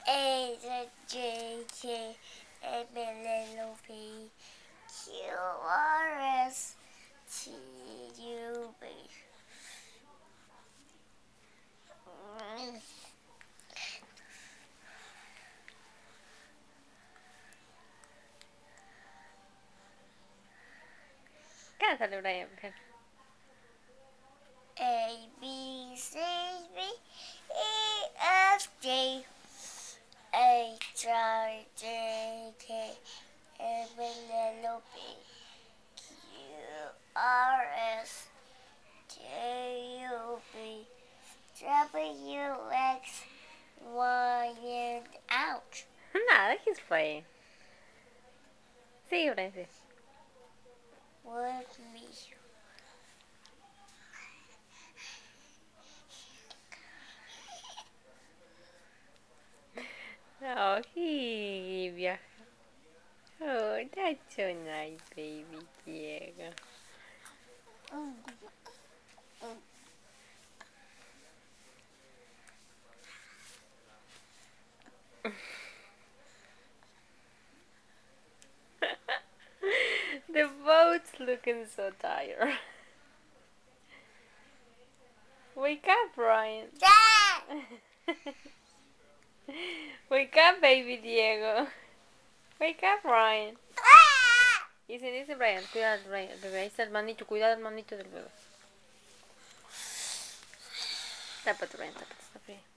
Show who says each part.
Speaker 1: A, J, K, L, M, P, Q, R, S, T, U, V.
Speaker 2: Cántale, Brian.
Speaker 1: A, B, C, D, E, F, G, H, I, J, K, L, M, P, Q, R, S, T, U, V, W, X, Y, and out.
Speaker 2: Nada, he's playing. Sí, Brian, sí.
Speaker 1: With me.
Speaker 2: Oh, he viaja. Oh, that's so nice, baby Diego. The boat's looking so tired. Wake up, Brian. Wake up, baby Diego. Wake up, Brian. Dice Brian, cuidado, Brian, el bebé, ahí está el manito, cuidado el manito del bebé. Tápate, Brian, tápate, está frío.